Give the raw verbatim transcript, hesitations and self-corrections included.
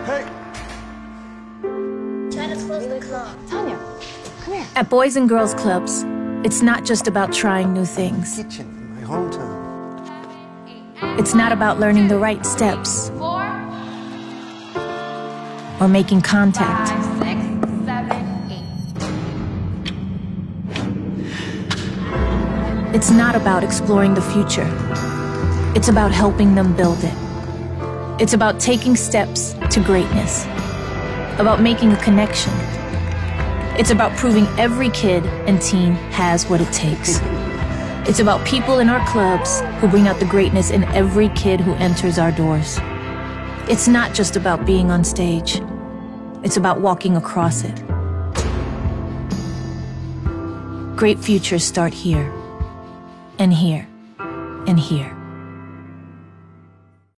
Hey! Try to close the club. Tanya, come here. At Boys and Girls Clubs, it's not just about trying new things. Kitchen in my hometown. It's not about learning the right steps or making contact. Five, six, seven, eight. It's not about exploring the future. It's about helping them build it. It's about taking steps to greatness. About making a connection. It's about proving every kid and teen has what it takes. It's about people in our clubs who bring out the greatness in every kid who enters our doors. It's not just about being on stage. It's about walking across it. Great futures start here, and here, and here.